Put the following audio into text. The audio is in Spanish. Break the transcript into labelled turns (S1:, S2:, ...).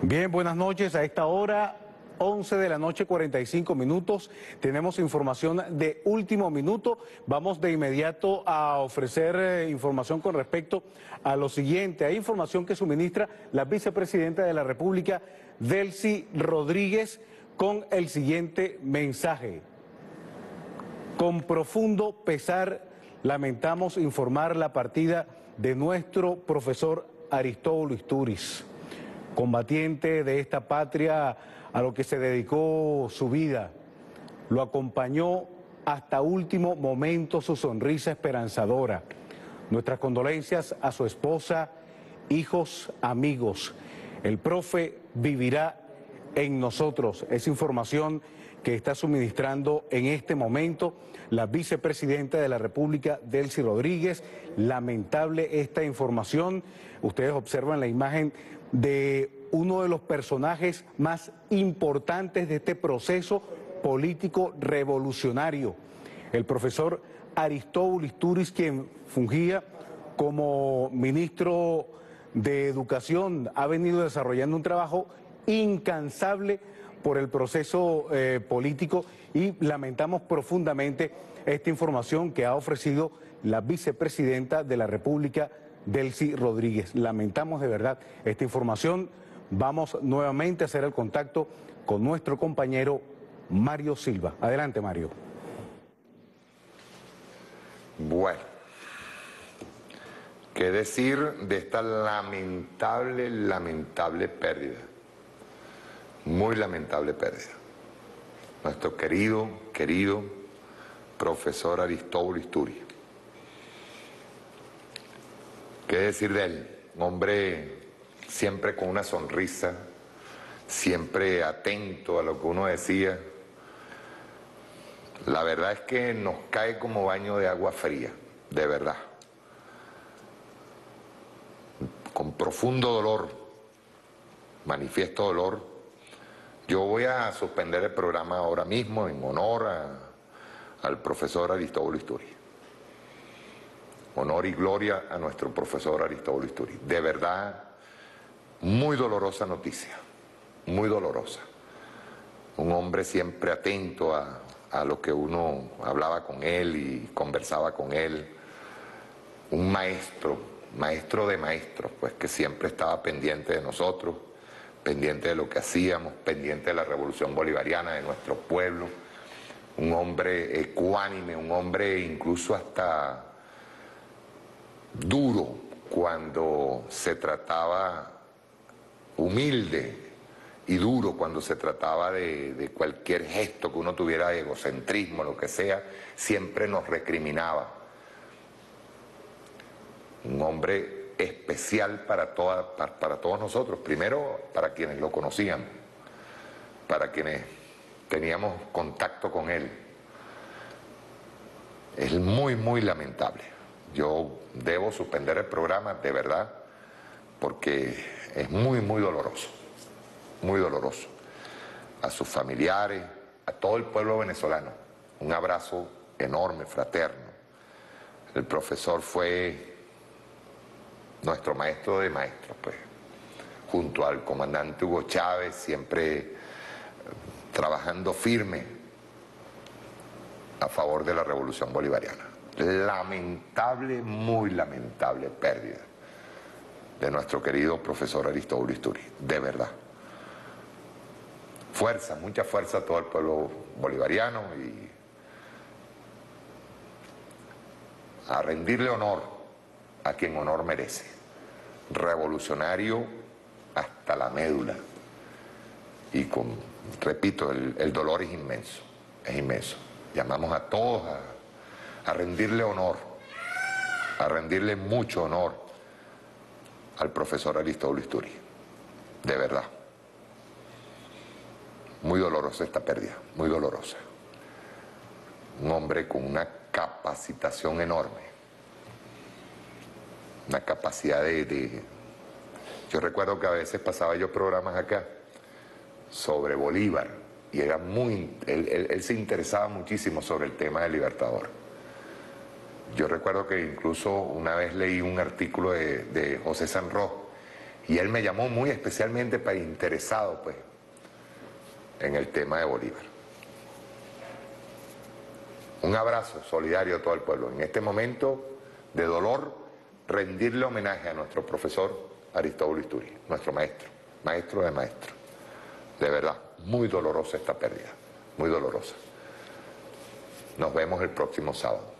S1: Bien, buenas noches. A esta hora, 11 de la noche, 45 minutos. Tenemos información de último minuto. Vamos de inmediato a ofrecer información con respecto a lo siguiente. Hay información que suministra la vicepresidenta de la República, Delcy Rodríguez, con el siguiente mensaje. Con profundo pesar, lamentamos informar la partida de nuestro profesor Aristóbulo Istúriz, combatiente de esta patria a lo que se dedicó su vida. Lo acompañó hasta último momento su sonrisa esperanzadora. Nuestras condolencias a su esposa, hijos, amigos. El profe vivirá en nosotros. Es información que está suministrando en este momento la vicepresidenta de la República, Delcy Rodríguez. Lamentable esta información. Ustedes observan la imagen de uno de los personajes más importantes de este proceso político revolucionario, el profesor Aristóbulo Istúriz, quien fungía como ministro de Educación. Ha venido desarrollando un trabajo incansable por el proceso político y lamentamos profundamente esta información que ha ofrecido la vicepresidenta de la República, Delcy Rodríguez. Lamentamos de verdad esta información. Vamos nuevamente a hacer el contacto con nuestro compañero Mario Silva. Adelante, Mario.
S2: Bueno, ¿qué decir de esta lamentable pérdida? Muy lamentable pérdida. Nuestro querido profesor Aristóbulo Istúriz. ¿Qué decir de él? Un hombre siempre con una sonrisa, siempre atento a lo que uno decía. La verdad es que nos cae como baño de agua fría, de verdad. Con profundo dolor, manifiesto dolor. Yo voy a suspender el programa ahora mismo en honor al profesor Aristóbulo Istúriz. Honor y gloria a nuestro profesor Aristóbulo Istúriz. De verdad, muy dolorosa noticia, muy dolorosa. Un hombre siempre atento a lo que uno hablaba con él y conversaba con él. Un maestro de maestros, pues que siempre estaba pendiente de nosotros, pendiente de lo que hacíamos, pendiente de la revolución bolivariana, de nuestro pueblo. Un hombre ecuánime, un hombre incluso hasta duro cuando se trataba, humilde y duro cuando se trataba de cualquier gesto que uno tuviera, de egocentrismo, lo que sea, siempre nos recriminaba. Un hombre especial para todos nosotros, primero para quienes lo conocían, para quienes teníamos contacto con él. Es muy lamentable. Yo debo suspender el programa, de verdad, porque es muy doloroso, muy doloroso. A sus familiares, a todo el pueblo venezolano, un abrazo enorme, fraterno. El profesor fue nuestro maestro de maestros, pues, junto al comandante Hugo Chávez, siempre trabajando firme a favor de la revolución bolivariana. Lamentable, muy lamentable pérdida de nuestro querido profesor Aristóbulo Istúriz, de verdad. Fuerza, mucha fuerza a todo el pueblo bolivariano y a rendirle honor a quien honor merece. Revolucionario hasta la médula. Y repito, el dolor es inmenso, es inmenso. Llamamos a todos a rendirle honor, a rendirle mucho honor al profesor Aristóbulo Istúriz, de verdad. Muy dolorosa esta pérdida, muy dolorosa. Un hombre con una capacitación enorme, una capacidad Yo recuerdo que a veces pasaba yo programas acá sobre Bolívar y era él se interesaba muchísimo sobre el tema del Libertador. Yo recuerdo que incluso una vez leí un artículo de José Sanró Y él me llamó muy especialmente para interesado, pues, en el tema de Bolívar. Un abrazo solidario a todo el pueblo. En este momento de dolor, rendirle homenaje a nuestro profesor Aristóbulo Isturi, nuestro maestro, maestro de maestros. De verdad, muy dolorosa esta pérdida, muy dolorosa. Nos vemos el próximo sábado.